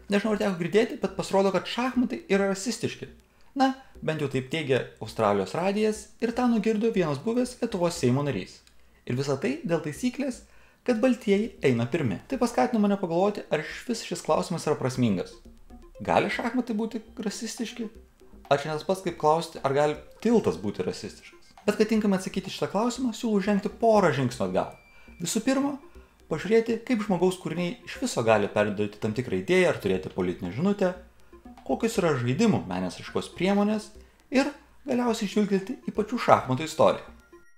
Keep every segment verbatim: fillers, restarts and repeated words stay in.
Nežinau, ar teko girdėti, bet pasirodo, kad šachmatai yra rasistiški. Na, bent jau taip teigia Australijos radijas ir tą nugirdo vienas buvęs Lietuvos Seimo narys. Ir visa tai dėl taisyklės, kad baltieji eina pirmi. Tai paskatino mane pagalvoti, ar išvis šis klausimas yra prasmingas. Gali šachmatai būti rasistiški? Ar čia nes pats kaip klausti, ar gali tiltas būti rasistiškas? Bet kad tinkamai atsakyti šitą klausimą, siūlau žengti porą žingsnių atgal. Visų pirma, pažiūrėti, kaip žmogaus kūriniai iš viso gali perduoti tam tikrą idėją ar turėti politinę žinutę, kokios yra žaidimų meninės raiškos priemonės ir galiausiai žvilgtelti į pačių šachmatų istoriją.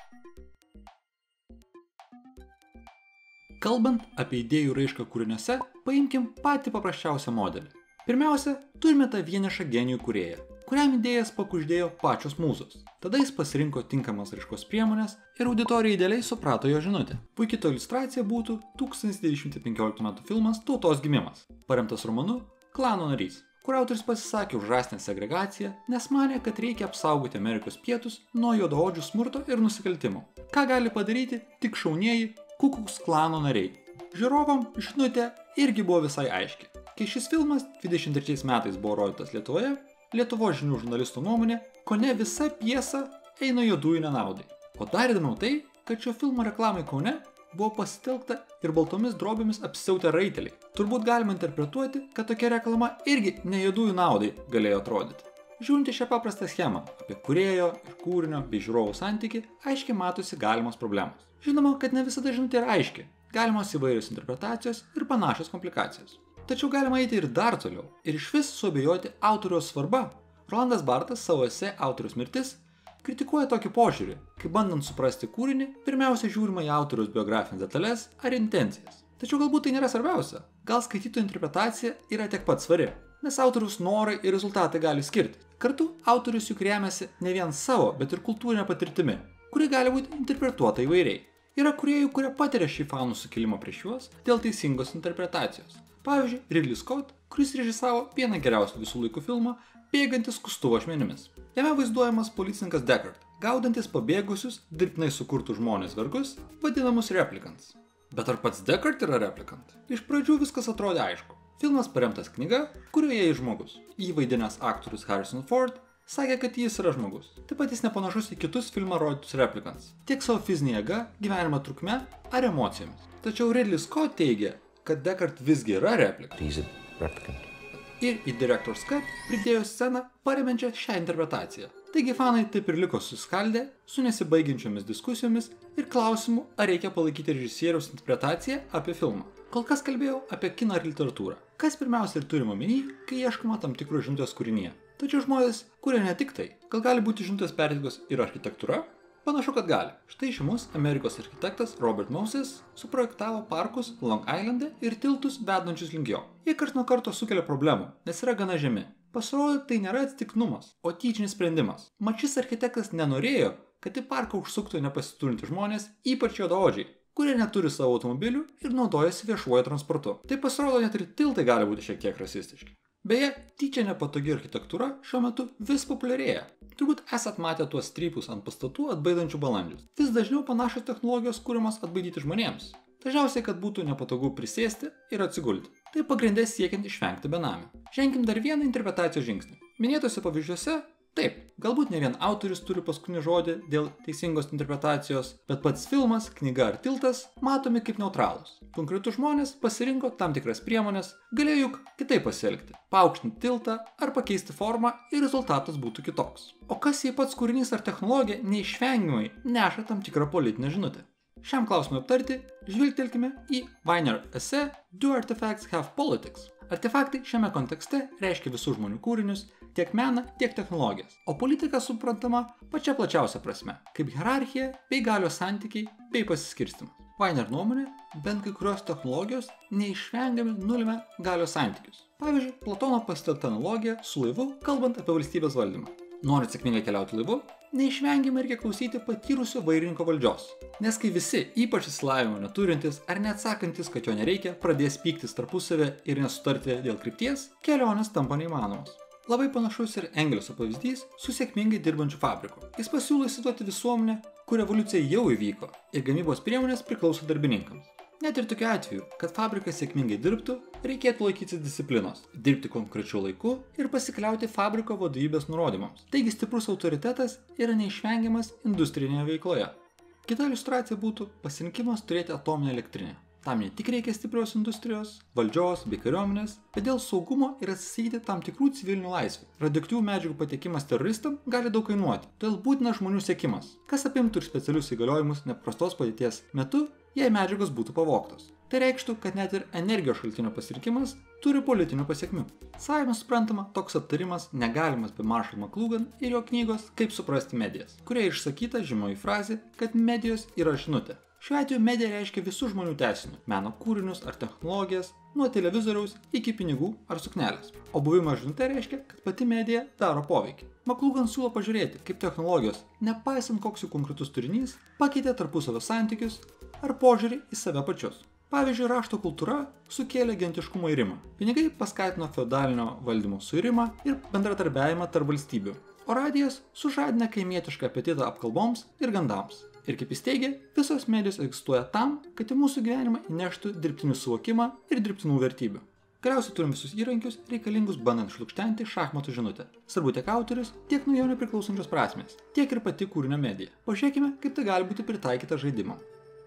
Kalbant apie idėjų raišką kūriniuose, paimkim patį paprasčiausią modelį. Pirmiausia, turime tą vienišą genijų kūrėją, kuriam idėjas pakuždėjo pačios mūzos. Tada jis pasirinko tinkamas raiškos priemonės ir auditorija idealiai suprato jo žinutę. Puikiai to iliustracija būtų tūkstantis devyni šimtai penkioliktų metų filmas Tautos gimimas, paremtas romanu Klano narys, kur autorius pasisakė už rasinę segregaciją, nes manė, kad reikia apsaugoti Amerikos pietus nuo juodaodžių smurto ir nusikaltimų. Ką gali padaryti tik šaunieji Ku Klux Klano nariai. Žiūrovam žinutė irgi buvo visai aiški. Kai šis filmas dvidešimt trečiais metais buvo rodytas Lietuvoje, Lietuvos žinių žurnalistų nuomonė, kone visa pjesa eina juodųjų nenaudai. O dar įdomiau tai, kad šio filmo reklamai Kaune buvo pasitelkta ir baltomis drobėmis apsiautę raiteliai. Turbūt galima interpretuoti, kad tokia reklama irgi ne juodųjų naudai galėjo atrodyti. Žiūrint į šią paprastą schemą apie kūrėjo ir kūrinio bei žiūrovų santykį, aiškiai matosi galimos problemos. Žinoma, kad ne visada žinutė yra aiški, galimos įvairios interpretacijos ir panašios komplikacijos. Tačiau galima eiti ir dar toliau ir išvis suabejoti autoriaus svarba. Rolandas Bartas savo esė Autoriaus mirtis kritikuoja tokį požiūrį, kai bandant suprasti kūrinį, pirmiausia žiūrima į autoriaus biografinės detalės ar intencijas. Tačiau galbūt tai nėra svarbiausia. Gal skaitytojų interpretacija yra tiek pat svari, nes autoriaus norai ir rezultatai gali skirti. Kartu autorius juk remiasi ne vien savo, bet ir kultūrinė patirtimi, kuri gali būti interpretuota įvairiai. Yra kūrėjų, kurie patiria šį fanų sukilimą prieš juos dėl teisingos interpretacijos. Pavyzdžiui, Ridley Scott, kuris režisavo vieną geriausių visų laikų filmą Bėgantis skustuvo ašmenimis. Jame vaizduojamas policininkas Deckard, gaudantis pabėgusius, dirbtinai sukurtus žmonės vergus, vadinamus replikants. Bet ar pats Deckard yra replikant? Iš pradžių viskas atrodė aišku. Filmas paremtas knyga, kurioje jis žmogus. Jį vaidinęs aktorius Harrison Ford sakė, kad jis yra žmogus. Taip pat jis nepanašus į kitus filmą rodytus replikants. Tiek savo fizinė jėga, gyvenimo trukme ar emocijomis. Tačiau Ridley Scott teigia, kad Deckard visgi yra replika. Ir į Director's Cut pridėjo sceną paremenčią šią interpretaciją. Taigi fanai taip ir liko suskaldę su nesibaigiančiomis diskusijomis ir klausimu, ar reikia palaikyti režisieriaus interpretaciją apie filmą. Kol kas kalbėjau apie kiną ir literatūrą. Kas pirmiausia ir turima omeny, kai ieškoma tam tikro žinutės kūrinyje. Tačiau žmonės kuria ne tik tai. Gal gali būti žinutės perteiktos ir architektūra? Panašu, kad gali. Štai žymus Amerikos architektas Robert Moses suprojektavo parkus Long Islande ir tiltus vedančius link jo. Jie karts nuo karto sukelia problemų, nes yra gana žemi. Pasirodo, tai nėra atsitiktinumas, o tyčinis sprendimas. Mat šis architektas nenorėjo, kad į parką užsuktų nepasiturinti žmonės, ypač juodaodžiai, kurie neturi savo automobilių ir naudojasi viešuoju transportu. Tai pasirodo, net ir tiltai gali būti šiek tiek rasistiški. Beje, tyčia nepatogi architektūra šiuo metu vis populiarėja. Turbūt esat matę tuos strypus ant pastatų atbaidančių balandžius. Vis dažniau panašios technologijos kūrimas atbaidyti žmonėms. Dažniausiai, kad būtų nepatogu prisėsti ir atsigulti. Tai pagrindė siekiant išvengti benamių. Ženkim dar vieną interpretacijos žingsnį. Minėtose pavyzdžiuose, taip, galbūt ne vien autorius turi paskutinį žodį dėl teisingos interpretacijos, bet pats filmas, knyga ar tiltas matomi kaip neutralūs. Konkretus žmonės pasirinko tam tikras priemonės, galėjo juk kitaip pasielgti, paaukštinti tiltą ar pakeisti formą ir rezultatas būtų kitoks. O kas jei pats kūrinys ar technologija neišvengiamai neša tam tikrą politinę žinutę? Šiam klausimui aptarti žvilgtelkime į Weiner esė Do Artifacts Have Politics? Artefaktai šiame kontekste reiškia visų žmonių kūrinius, tiek meną, tiek technologijas, o politika suprantama pačia plačiausia prasme, kaip hierarchija bei galios santykiai bei pasiskirstimas. Weiner nuomonė, bent kai kurios technologijos neišvengiamai nulėmė galios santykius. Pavyzdžiui, Platono pasitelkta analogija su laivu, kalbant apie valstybės valdymą. Norint sėkmingai keliauti laivu, neišvengiamai reikia klausyti patyrusio vairininko valdžios. Nes kai visi, ypač išsilavinimo neturintys ar neatsakantis, kad jo nereikia, pradės pyktis tarpusavę ir nesutarti dėl krypties, kelionės tampa neįmanomos. Labai panašus ir Engelso pavyzdys su sėkmingai dirbančiu fabriku. Jis pasiūlo įsivaizduoti visuomenę, kur revoliucija jau įvyko ir gamybos priemonės priklauso darbininkams. Net ir tokiu atveju, kad fabrikas sėkmingai dirbtų, reikėtų laikytis disciplinos, dirbti konkrečiu laiku ir pasikliauti fabriko vadovybės nurodymams. Taigi stiprus autoritetas yra neišvengiamas industrinėje veikloje. Kita iliustracija būtų pasirinkimas turėti atominę elektrinę. Tam ne tik reikia stiprios industrijos, valdžios bei kariuomenės, bet dėl saugumo ir atsisakyti tam tikrų civilinių laisvių. Radioaktyvių medžiagų patekimas teroristam gali daug kainuoti, todėl būtina žmonių sekimas, kas apimtų ir specialius įgaliojimus neprastos padėties metu, jei medžiagos būtų pavogtos. Tai reikštų, kad net ir energijos šaltinio pasirinkimas turi politinių pasiekmių. Savime suprantama, toks aptarimas negalimas be Marshall McLuhan ir jo knygos Kaip suprasti medijas, kurioje išsakyta žymioji frazė, kad medijos yra žinutė. Šiuo atveju medija reiškia visų žmonių tęsinių, meno kūrinius ar technologijas, nuo televizoriaus iki pinigų ar suknelės. O buvimas žinutė reiškia, kad pati medija daro poveikį. McLuhan siūlo pažiūrėti, kaip technologijos, nepaisant koks jų konkretus turinys, pakeitė tarpusavio santykius ar požiūrį į save pačius. Pavyzdžiui, rašto kultūra sukėlė gentiškumo irimą. Pinigai paskatino feudalinio valdymo suirimą ir bendradarbiavimą tarp valstybių. O radijas sužadina kaimietišką apetitą apkalboms ir gandams. Ir kaip jis teigia, visos medijos egzistuoja tam, kad į mūsų gyvenimą įneštų dirbtinį suvokimą ir dirbtinų vertybių. Galiausiai turim visus įrankius reikalingus bandant šlukštenti šachmatų žinutę. Svarbu tiek autorius, tiek nuo jo nepriklausančios prasmės, tiek ir pati kūrinio medija. Pažiūrėkime, kaip tai gali būti pritaikyta žaidimam.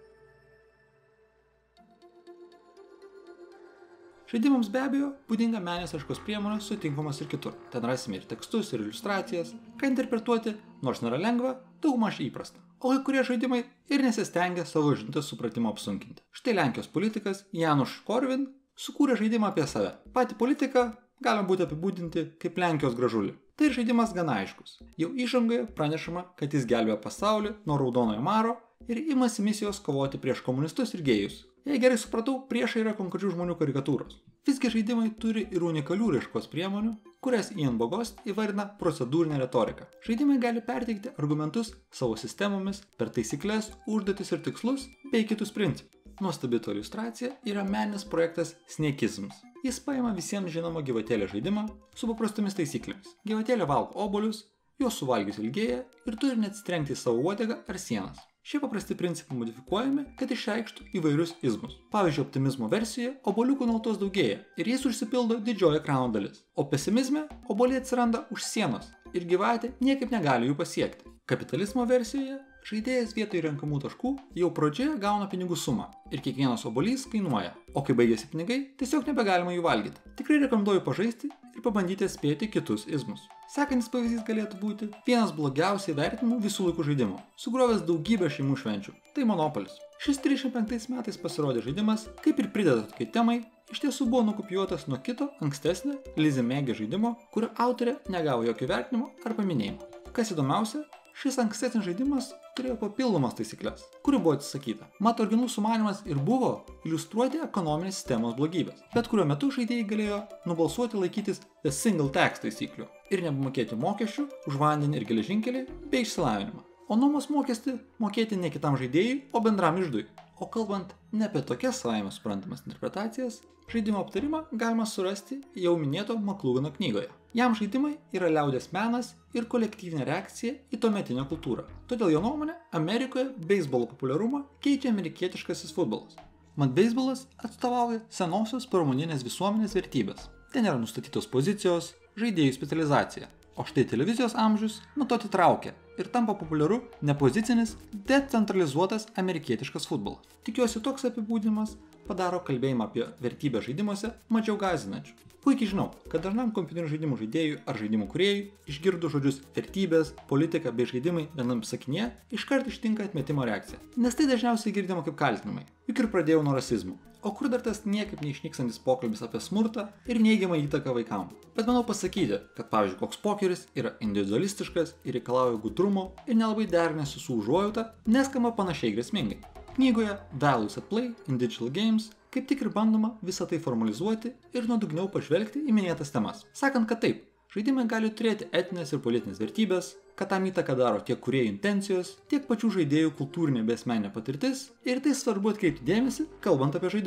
Žaidimams be abejo būdinga meninės raiškos priemonės sutinkamas ir kitur. Ten rasime ir tekstus, ir iliustracijas, ką interpretuoti, nors nėra lengva, daugmaž įprasta. O kai kurie žaidimai ir nesistengia savo žinutės supratimo apsunkinti. Štai Lenkijos politikas Januš Korvin sukūrė žaidimą apie save. Patį politiką galima būti apibūdinti kaip Lenkijos gražulį. Tai žaidimas gana aiškus. Jau įžangoje pranešama, kad jis gelbėjo pasaulį nuo raudonojo maro ir imasi misijos kovoti prieš komunistus ir gėjus. Jei gerai supratau, priešai yra konkrečių žmonių karikatūros. Visgi žaidimai turi ir unikalių raiškos priemonių, kurias Ian Bogost įvardina procedūrinę retoriką. Žaidimai gali perteikti argumentus savo sistemomis per taisyklės, užduotis ir tikslus bei kitus principus. Nuostabi to iliustracija yra meninis projektas Snakeisms. Jis paima visiems žinomą gyvatėlę žaidimą su paprastomis taisyklėmis. Gyvatėlė valgo obuolius, juos suvalgius ilgėja ir turi neatsitrenkti į savo uodegą ar sienas. Šie paprasti principai modifikuojami, kad išreikštų įvairius izmus. Pavyzdžiui, optimizmo versijoje obuoliukų nuolatos daugėja ir jais užsipildo didžioji ekrano dalis. O pesimizme obuoliai atsiranda už sienos ir gyvatė niekaip negali jų pasiekti. Kapitalizmo versijoje žaidėjas vietoj renkamų taškų jau pradžioje gauna pinigų sumą ir kiekvienas obuolys kainuoja, o kai baigėsi pinigai, tiesiog nebegalima jų valgyti. Tikrai rekomenduoju pažaisti ir pabandyti atspėti kitus izmus. Sekantis pavyzdys galėtų būti vienas blogiausiai vertinimų visų laikų žaidimų, sugriovęs daugybę šeimų švenčių. Tai Monopolis. Šis trisdešimt penktais metais pasirodė žaidimas, kaip ir prideda tokiai temai, iš tiesų buvo nukopijuotas nuo kito ankstesnio Lizzie Magie žaidimo, kurio autorė negavo jokio vertinimo ar paminėjimo. Kas įdomiausia, šis ankstesnis žaidimas turėjo papildomas taisyklės, kurių buvo atsisakyta. Mat, originalus sumanymas ir buvo iliustruoti ekonominės sistemos blogybės, bet kuriuo metu žaidėjai galėjo nubalsuoti laikytis the single tax taisyklių ir nebemokėti mokesčių už vandenį ir geležinkelį bei išsilavinimą. O nuomos mokestį mokėti ne kitam žaidėjui, o bendram iždui. O kalbant ne apie tokias savaime suprantamas interpretacijas, žaidimo aptarimą galima surasti jau minėto McLuhano knygoje. Jam žaidimai yra liaudies menas ir kolektyvinė reakcija į tuometinę kultūrą. Todėl jo nuomonė, Amerikoje beisbolo populiarumą keičia amerikietiškasis futbolas. Mat beisbolas atstovauja senosios pramoninės visuomenės vertybės. Ten yra nustatytos pozicijos, žaidėjų specializacija. O štai televizijos amžius nuo to atitraukia ir tampa populiaru nepozicinis, decentralizuotas amerikietiškas futbolas. Tikiuosi, toks apibūdinimas padaro kalbėjimą apie vertybę žaidimuose mažiau gąsdinančių. Puikiai žinau, kad dažnam kompiuterinių žaidimų žaidėjui ar žaidimų kūrėjui išgirdus žodžius vertybės, politika bei žaidimai vienam sakinyje iškart ištinka atmetimo reakcija. Nes tai dažniausiai girdima kaip kaltinimai. Juk ir pradėjau nuo rasizmo. O kur dar tas niekaip neišnykstantis pokalbis apie smurtą ir neigiamą įtaką vaikams. Bet manau pasakyti, kad pavyzdžiui koks pokeris yra individualistiškas ir reikalauja gudrumo ir nelabai derinasi su užuojauta, neskamba panašiai grėsmingai. Knygoje Values at Play in Digital Games kaip tik ir bandoma visą tai formalizuoti ir nuodugniau pažvelgti į minėtas temas. Sakant, kad taip, žaidimai gali turėti etinės ir politinės vertybės, kad tam įtaką daro tiek kūrėjų intencijos, tiek pačių žaidėjų kultūrinė bei asmeninė patirtis ir tai svarbu atkreipti dėmesį, kalbant apie žaidimus.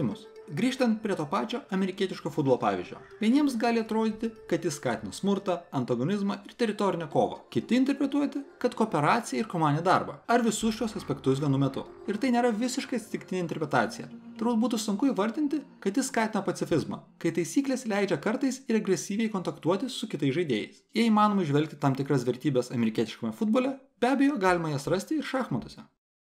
Grįžtant prie to pačio amerikietiško futbolo pavyzdžio. Vieniems gali atrodyti, kad jis skatina smurtą, antagonizmą ir teritorinę kovą. Kiti interpretuoti, kad kooperaciją ir komandinį darbą. Ar visus šios aspektus vienu metu. Ir tai nėra visiškai atsitiktinė interpretacija. Turbūt būtų sunku įvardinti, kad jis skatina pacifizmą, kai taisyklės leidžia kartais ir agresyviai kontaktuoti su kitais žaidėjais. Jei įmanoma įžvelgti tam tikras vertybės amerikietiškame futbole, be abejo galima jas rasti ir šachmatuose.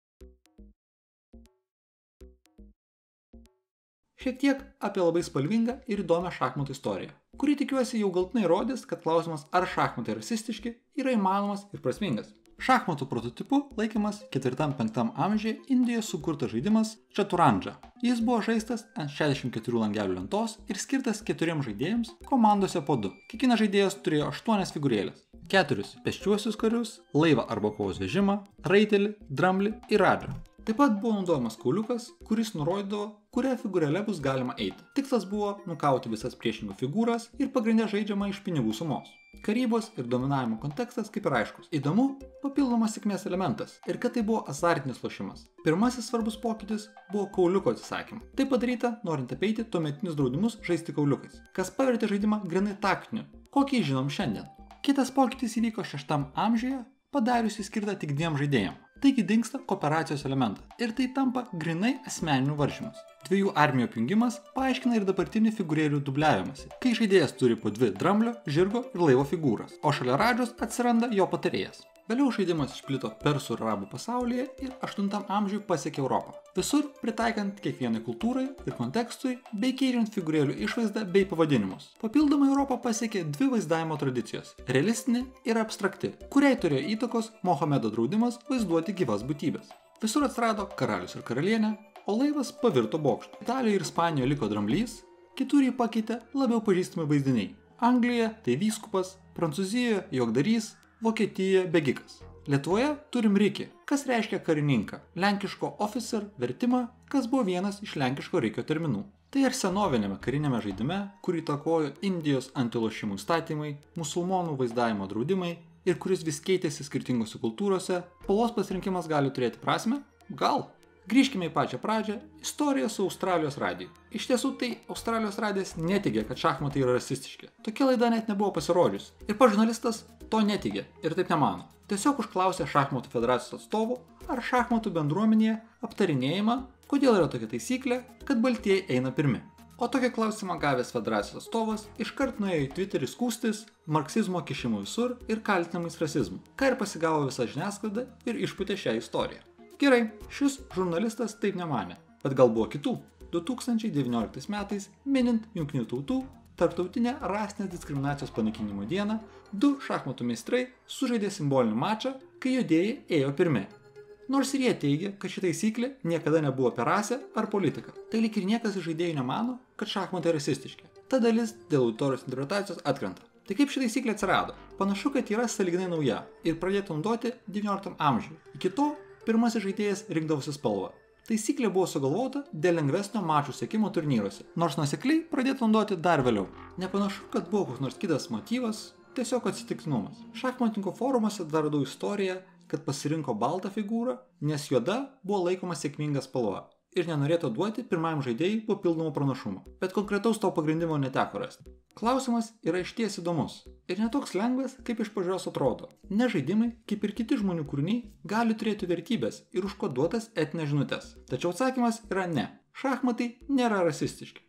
Šiek tiek apie labai spalvingą ir įdomią šachmatų istoriją, kuri tikiuosi jau galutinai rodys, kad klausimas, ar šachmatai rasistiški, yra įmanomas ir prasmingas. Šachmatų prototipu laikimas ketvirtam penktam amžiuje Indijoje sukurtas žaidimas Čaturandža. Jis buvo žaistas ant šešiasdešimt keturių langelių lentos ir skirtas keturiems žaidėjams komandose po du. Kiekvienas žaidėjas turėjo aštuonias figūrėlės. Keturis pėsčiuosius karius, laivą arba kovos vežimą, raitelį, dramblį ir radžą. Taip pat buvo naudojamas kauliukas, kuris nurodydavo, kuria figūrėle bus galima eiti. Tikslas buvo nukauti visas priešingų figūras ir pagrindė žaidžiama iš pinigų sumos. Karybos ir dominavimo kontekstas kaip ir aiškus. Įdomu, papildomas sėkmės elementas ir kad tai buvo azartinis lošimas. Pirmasis svarbus pokytis buvo kauliuko atsisakymas. Tai padaryta, norint apeiti tuometinius draudimus žaisti kauliukais, kas pavertė žaidimą grynai taktiniu, kokį žinom šiandien. Kitas pokytis įvyko šeštam amžiuje, padariusi skirtą tik dviem žaidėjams. Taigi dingsta kooperacijos elementas ir tai tampa grinai asmeninių varžymus. Dviejų armijų apjungimas paaiškina ir dabartinį figūrėlių dubliavimąsi, kai žaidėjas turi po dvi dramblio, žirgo ir laivo figūras, o šalia radžos atsiranda jo patarėjas. Vėliau žaidimas išplito persų ir arabų pasaulyje ir aštuntam amžiui pasiekė Europą. Visur pritaikant kiekvienai kultūrai ir kontekstui, bei keičiant figūrėlių išvaizdą bei pavadinimus. Papildomai Europą pasiekė dvi vaizdavimo tradicijos – realistinė ir abstrakti, kuriai turėjo įtakos Mohamedo draudimas vaizduoti gyvas būtybės. Visur atsirado karalius ir karalienė, o laivas pavirto bokštu. Italijoje ir Ispanijoje liko dramblys, kitur jį pakeitė labiau pažįstami vaizdiniai. Anglijoje tai vyskupas, Prancūzijoje juokdarys, Vokietijoje bėgikas. Lietuvoje turim rikį, kas reiškia karininką, lenkiško officer vertimą, kas buvo vienas iš lenkiško rikio terminų. Tai ir senovinėme karinėme žaidime, kurį įtakojo Indijos antilošimų įstatymai, musulmonų vaizdavimo draudimai ir kuris vis keitėsi skirtingose kultūrose, spalvos pasirinkimas gali turėti prasmę? Gal. Grįžkime į pačią pradžią – istorija su Australijos radiju. Iš tiesų tai Australijos radijas neteigia, kad šachmatai yra rasistiški. Tokia laida net nebuvo pasirodžius. Ir pats žurnalistas to neteigia ir taip nemano. Tiesiog užklausė šachmatų federacijos atstovų, ar šachmatų bendruomenėje aptarinėjama, kodėl yra tokia taisyklė, kad baltieji eina pirmi. O tokį klausimą gavęs federacijos atstovas iškart nuėjo į Twitterį skųstis marksizmo kišimu visur ir kaltinimais rasizmu, ką ir pasigavo visa žiniasklaida ir išpūtė šią istoriją. Gerai, šis žurnalistas taip nemanė, bet gal buvo kitų. du tūkstančiai devynioliktais metais, minint Jungtinių tautų tarptautinę rasinės diskriminacijos panaikinimo dieną, du šachmatų meistrai sužaidė simbolinį mačą, kai juodieji ėjo pirmi. Nors ir jie teigia, kad ši taisyklė niekada nebuvo apie rasę ar politiką. Tai lyg ir niekas iš žaidėjų nemano, kad šachmatai rasistiški. Ta dalis dėl auditorijos interpretacijos atkrenta. Tai kaip ši taisyklė atsirado? Panašu, kad yra sąlyginai nauja ir pradėta naudoti devynioliktam amžiuje. Iki to pirmasis žaidėjas rinkdavosi spalvą. Taisyklė buvo sugalvota dėl lengvesnio mačų sekimo turnyruose, nors nuosekliai pradėta naudoti dar vėliau. Nepanašu, kad buvo koks nors kitas motyvas, tiesiog atsitiktinumas. Šachmatininkų forumuose dar radau istoriją, kad pasirinko baltą figūrą, nes juoda buvo laikoma sėkminga spalva ir nenorėtų duoti pirmajam žaidėjui papildomų pranašumų. Bet konkretaus to pagrindimo neteko rasti. Klausimas yra išties įdomus ir netoks lengvas, kaip iš pažiūros atrodo. Ne žaidimai, kaip ir kiti žmonių kūriniai, gali turėti vertybės ir užkoduotas etinės žinutės. Tačiau atsakymas yra ne. Šachmatai nėra rasistiški.